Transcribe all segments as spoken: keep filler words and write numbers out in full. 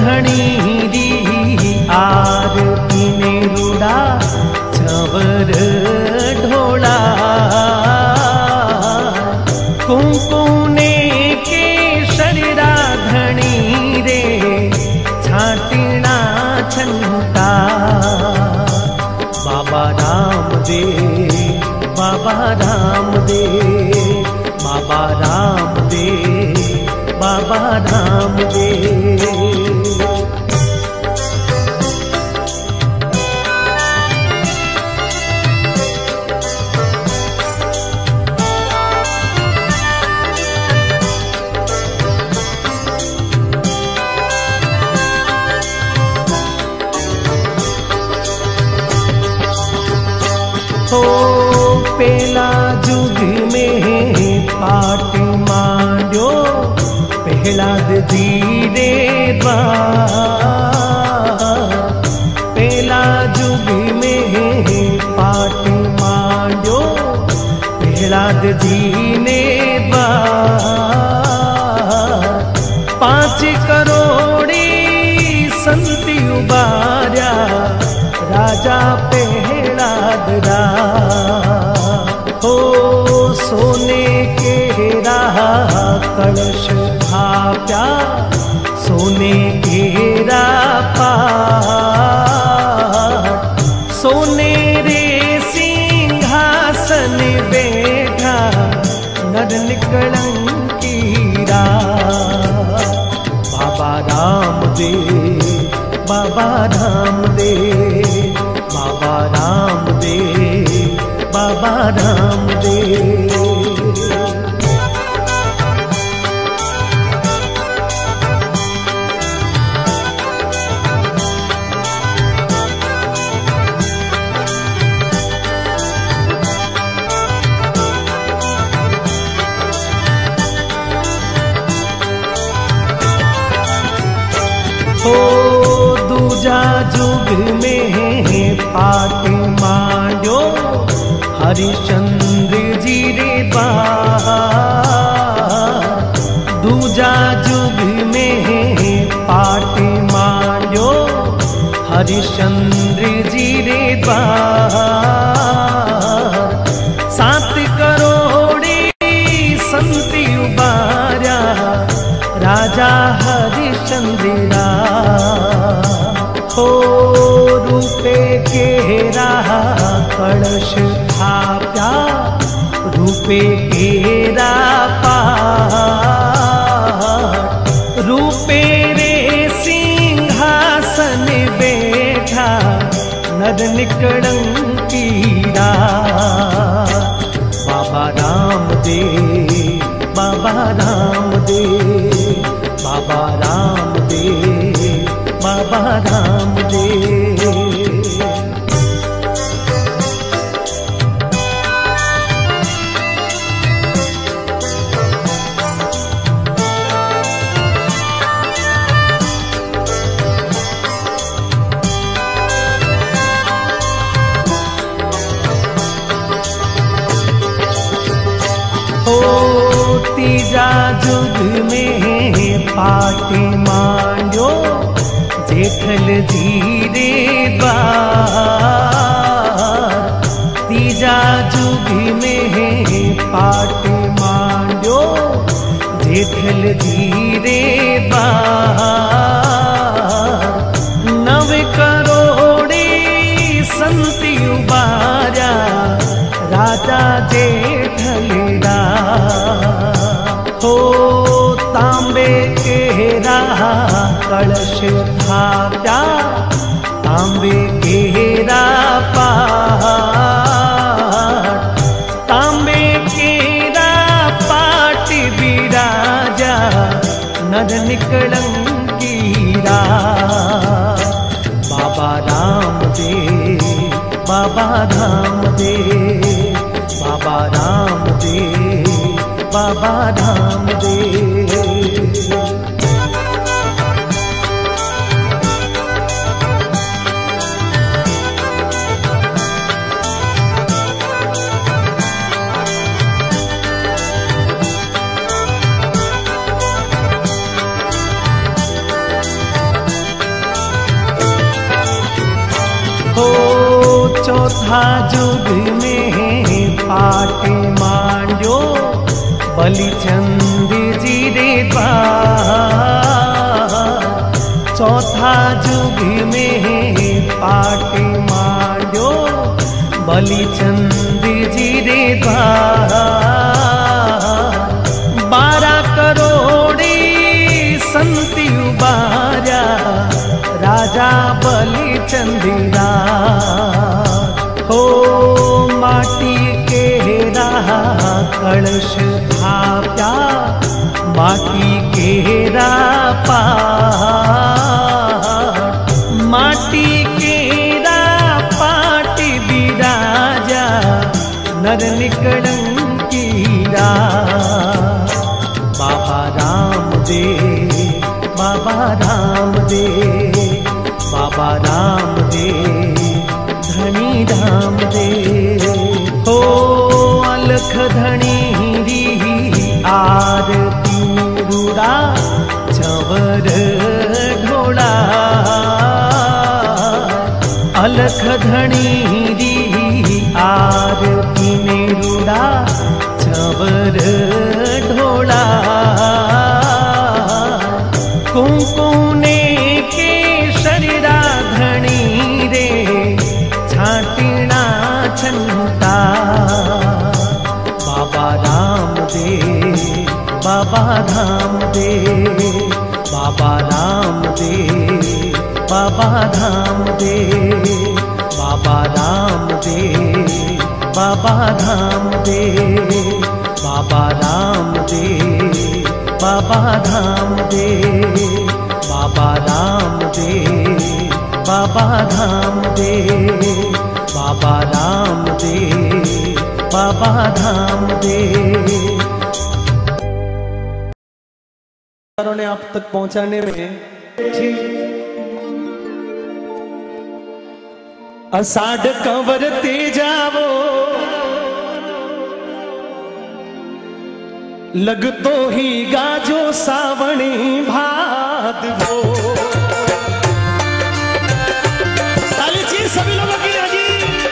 धणी री आरती ने रूड़ा चवर ढोला कुंकुने के शरीरा धणी रे छाटीना छंटा बाबा रामदेव बाबा रामदेव बाबा रामदेव बाबा रामदेव। हो पेला जुग में पाट मांड्यो पहलाद धीरे पेला जुग में पाट मांड्यो पहलाद धीने पांच करोड़ी संति उबार्या राजा पहलाद रा हो सोने के रहा कलश थाप्या सोने के पाट सोने रे सिंहासन बैठा नर निकलंकी रा बाबा रामदेव बाबा रामदेव बाबा रामदेव बाबा रामदेव। हो दूजा जुग में पाट मांड्यो हरिश्चंद्र जी रे बार दूजा जुग में पाट मांड्यो हरिश्चंद्र जी रे बार सात करोड़ी संति उबार्या राजा हरिश्चंद्र रा हो रूपे के रहा कलश थाप्या रूपे के पाट रूपे रे सिंहासन बैठा नर निकलंकी रा बाबा रामदेव बाबा रामदेव बाबा रामदेव बाबा रामदेव। हो तीजा जुग में पाट मांड्यो जेठल धीरे बार तीजा जुग में पाट मांड्यो जेठल धीरे बार नव करोड़ी संति उबार्या राजा जेठल रा हो तांबे के रहा कलश थाप्या तांबे के पाट तांबे के पाट बिराजा नर निकलंकी रा बाबा रामदेव बाबा रामदेव बाबा रामदेव बाबा रामदेव। चौथा जुग में पाटे मांड्यो बलिचंद जी रे द्वार। चौथा जुग में पाटे मांड्यो बलिचंद जी रे द्वार। बारह करोड़ी संति उबार्या राजा बलिचंदीरा। हो माटी के रहा कलश थाप्या माटी के पा माटी के पाटी बिराजा नर निकड़ंकीरा। बाबा रामदेव बाबा रामदेव बाबा रामदेव धनी रामदेव। हो अलख धनी री आरती रूड़ा चवर ढोड़ा। अलख धनी री आरती में रूड़ा चवर ढोड़ा। कुंकुने के शरीरा धनी रे छाटिना छंटा। बाबा रामदेव बाबा रामदेव बाबा रामदेव बाबा रामदेव बाबा रामदेव बाबा रामदेव बाबा रामदेव बाबा रामदेव बाबा रामदेव बाबा रामदेव बाबा रामदेव बाबा रामदेव। ने आप तक पहुंचाने में अषाढ़ कंवर ते जावो लगतो ही गाजो सावणी भादवो। ताली चाहिए सभी लोगों की राजी।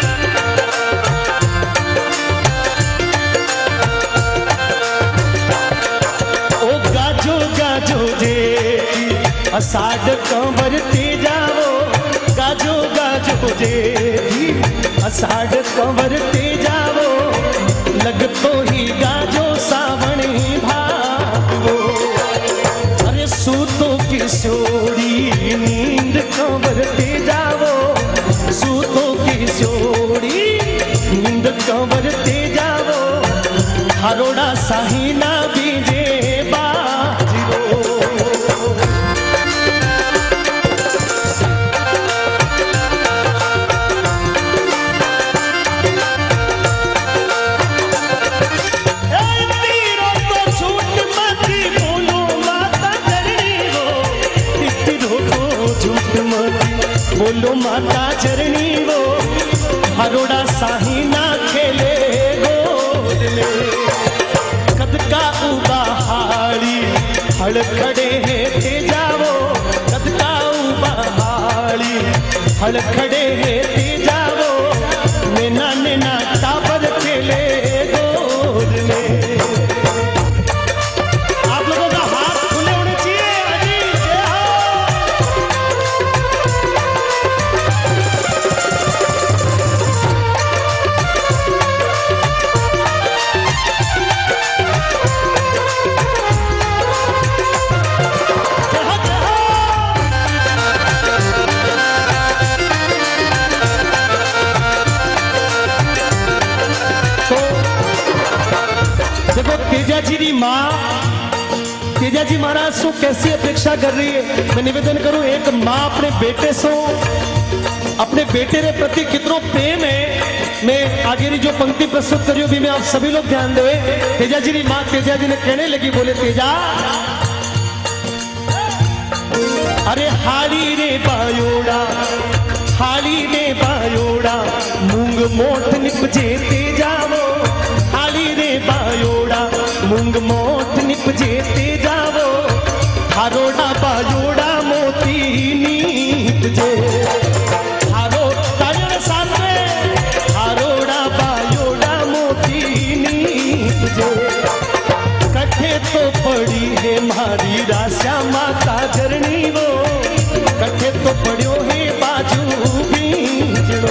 ओ गाजो गाजो जे अषाढ़ कंवर ते जावो गाजो गाजो जे अषाढ़ कंवर ते जावो लगतो ही गाजो सावणी भादवो। अरे सूतो किशोरी नींद कंवर ते जावो सूतो किशोरी नींद कंवर ते जावो। हरोड़ा साहिना बीजे बाजरो। बोलो माता चरणी वो हरोड़ा साहिना खेले गोद में। कद का उबाहाड़ी हड़ खड़े हैं ते जावो कद का उबाहाड़ी हड़ खड़े हैं ते जावो। नैना नैना टाबर खेले गोद में। आप लोगों का हाथ खुले होने चाहिए। अजी जय हो। देखो तेजा जी की माँ तेजा जी महाराज सो कैसी अपेक्षा कर रही है। मैं निवेदन करूं एक माँ अपने बेटे सो अपने बेटे के प्रति कितना प्रेम है। मैं आगे जो पंक्ति प्रस्तुत करी भी मैं आप सभी लोग ध्यान दे। तेजा जी की माँ तेजा जी ने कहने लगी बोले तेजा अरे हाली रे बायोड़ा हाली रे बायोड़ा मूंग मोठ निपजे तेजा वो। हाली रे बायोड़ा मूंग मोठ निपजे तेजा वो। हारोड़ा बायोड़ा मोती नीत जे हारो तालियों के साथ में मारी राशा माता जरनी वो कठे तो पड़ियो है बाजू बीजड़ो।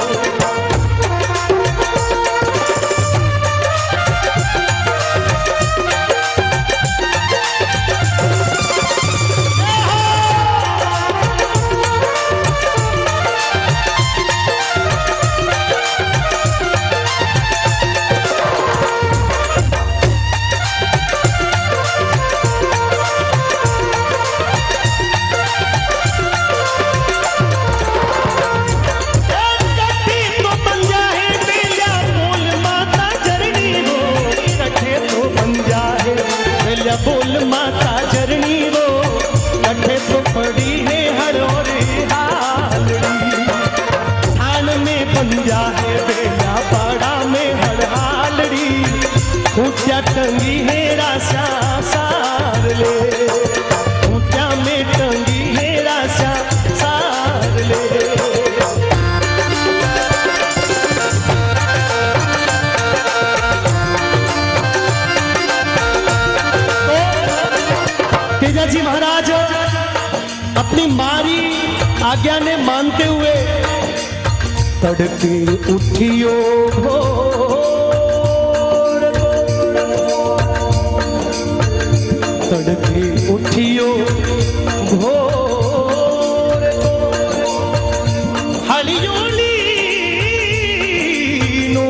बोल माता जरनी वो कठे तो पड़ी है हरोरे हालड़ी। थान में पंजा है बेला पाड़ा में हर हालड़ी। खूंटिया टंगी है राशा सार ले खूंटिया में टंगी है राशा सार ले। तेजाजी महाराज अपनी मारी आज्ञा ने मानते हुए तड़के उठियो भोर तड़के उठियो भोर हलियोली नो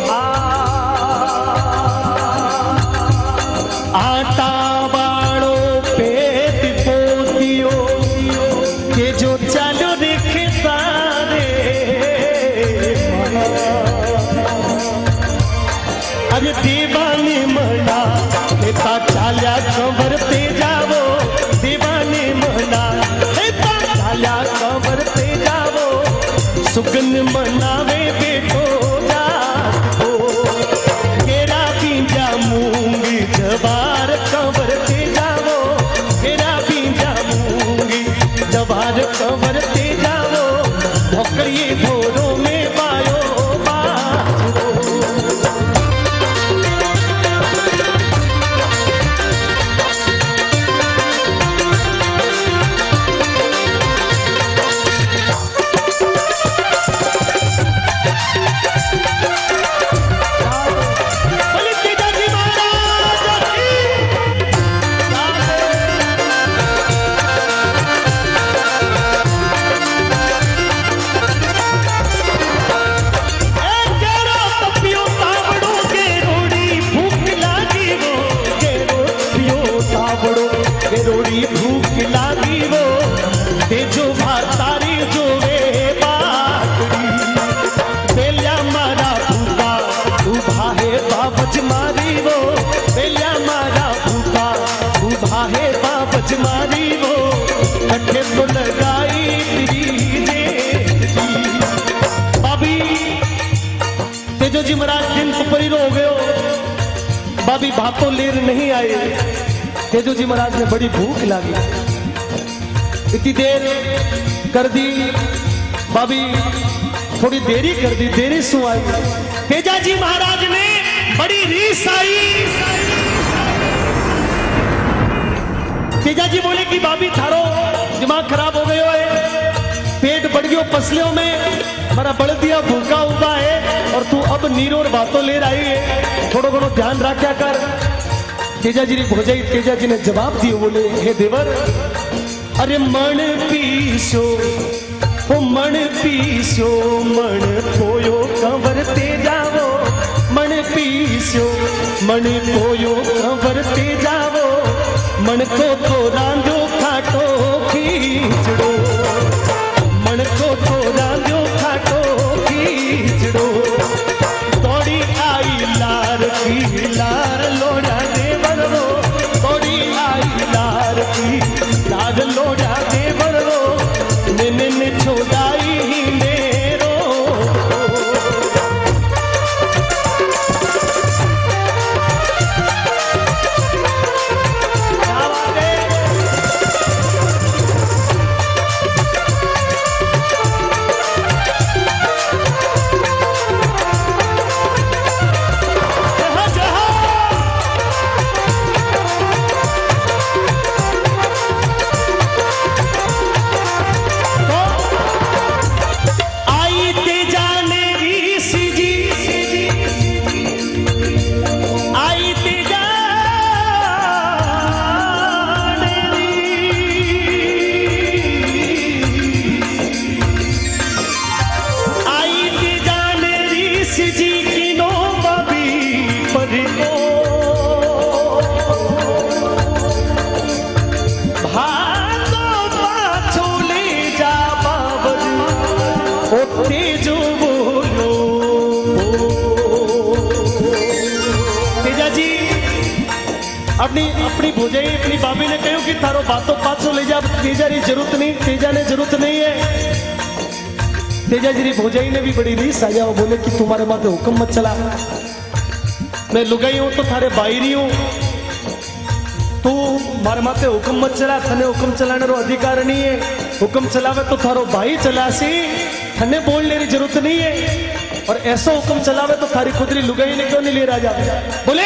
आटा दीवाने मना हेता चाल्या कंवर ते जावो। दीवाने मना हेता चाल्या कंवर ते जावो। सुगन मनावे बेटो जातो गेरा बीजा मूंगी जवार कंवर ते जावो। गेरा बीजा मूंगी जवार कंवर ते जावो। भोकरिए भोरों में पायो रोड़ी भूख लागी वो तेजो भातारी जो वे बाकड़ी। बेलिया मारा भूखा उभा है बाबज मारी वो। बेलिया मारा भूखा उभा है बाबज मारी वो। कठे तो लगाई तेरी बाबी तेजो जी महाराज दिन सुपरी रो गयो। बाबी भातो लेर नहीं आए। तेजो जी महाराज ने बड़ी भूख लगी। इतनी देर कर दी बाबी थोड़ी देरी कर दी देरी सु आई। तेजा जी महाराज ने बड़ी रीस आई। तेजा जी बोले कि बाबी थारो दिमाग खराब हो गयो है। पेट बढ़ गयो पसलियों में मारा बड़ दिया भूखा उबा है और तू अब नीरो और बातों ले रही है। थोड़ो घणो ध्यान रखा कर। तेजा जी ने भोजाई तेजा जी ने जवाब दियो बोले हे देवर अरे मन पीसो ओ मन पीसो मन पोयो कंवर ते जावो। मन पीसो मन पोयो कंवर ते जावो। मन को तो रांधो खाटो खींचड़ो। मन को तो रांधो खाटो खींचड़ो। तोड़ी आई लार की लार लोड़ा देवर रो। तोड़ी आई लार की लार लोड़ा देवर रो। ने छोड़ाई ही मेरो। अपनी अपनी भोजाई अपनी भाभी ने कहो कि थारो बातों पाछो ले जा, तेजा री जरूरत नहीं, तेजा ने जरूरत नहीं है। तेजा जी री भोजाई ने भी बड़ी रीस आया, वो बोले कि तुम्हारे माथे हुक्म मत चला, मैं लुगाई हूं तो थारे बाहरी हूं, तू मारे माथे हुक्म मत चला, थने हुक्म चलाने रो अधिकार नहीं है, हुक्म चलावे तो थारो भाई चलासी, थने बोलने की जरूरत नहीं है। और ऐसा हुक्म चलावे तो थारी खुदरी लुगाई ने क्यों नहीं ले राजा? बोले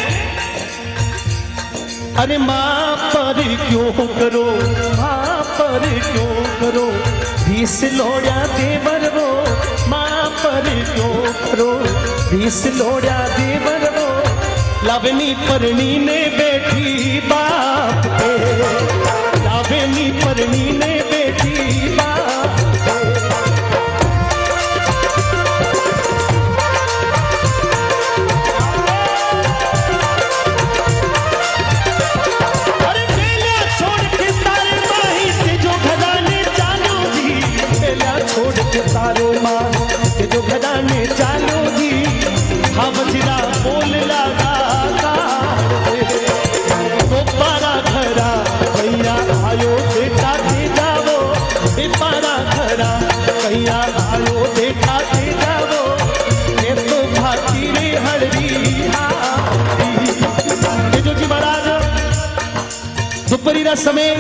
अरे माँ पर क्यों करो, माँ पर क्यों करो, बीस लोड़ा देवर वो, माँ पर क्यों करो, बीस लोड़ा देवर वो, लावनी परनी ने बैठी बाप पे, लावनी परनी ने बैठी बाप पे। अरे बेला छोड़ के तारे माही से जो घराने चालो जी, बेला छोड़ के तारे माही से जो घराने चालो जी, हाँ बजरा बोल लगा आयो बेटा दे जावो, ए पारा खरा कैया आयो बेटा दे जावो, ये तो भाती रे हड़री हाथी। जो जी महाराज दोपहरी रा समय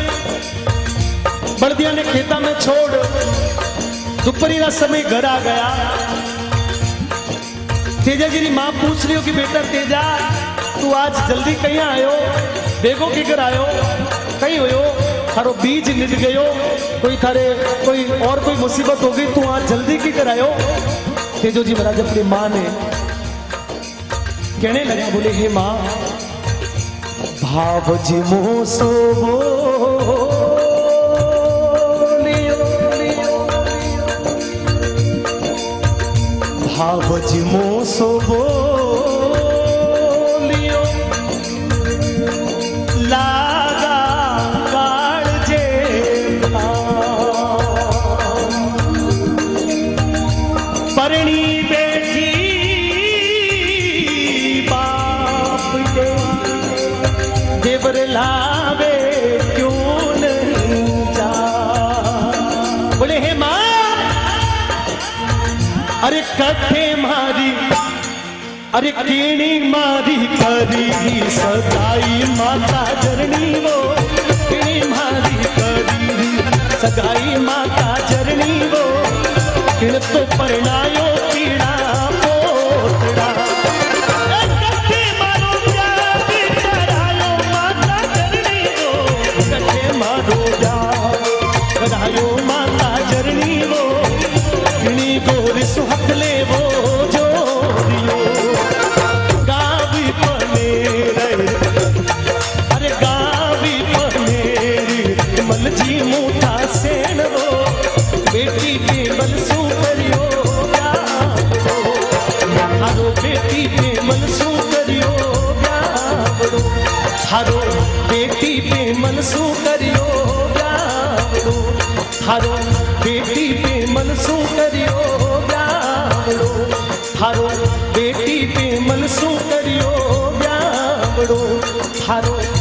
बर्दिया ने खेता में छोड़ दोपहरी रा समय घर आ गया। तेजा जी री मां पूछ रही हो कि बेटा तेजा तू आज जल्दी कहीं आयो, देखो कि घर आयो, कहीं हो थारो बीज निज गयो, कोई थारे कोई और कोई मुसीबत हो गई, तू आज जल्दी की करायो। तेजो जी महाराज अपनी माँ ने कहने लगा, बोले हे माँ भाव जी मोसो भाव जी मोसो बोलियो, लागा काळजे परणी बेटी बाप के, देवर लावे क्यों नहीं जा। बोले हे माँ अरे कठे मारी, अरे कीणी मारी करी सगाई माता जरनी वो, कीणी मारी करी सगाई माता जरनी वो, किण तो परणायो पीड़ा पोतड़ा। कठे मारो जाती करायो माता जरनी वो, कठे मारो जा करायो माता जरनी वो, किणी गोर सुहक ले वो जोरियो। अरे गावी पनेरी मल जी मूठा सेन वो, बेटी के बल सू करियो हारो, बेटी पे मन सू करियो ब्यावड़ो, हारो बेटी पे मन सू करियो ब्यावड़ो, हारो बेटी पे मन सू करियो ब्यावड़ो, हारो बेटी पे मन सू करियो ब्यावड़ो, हारो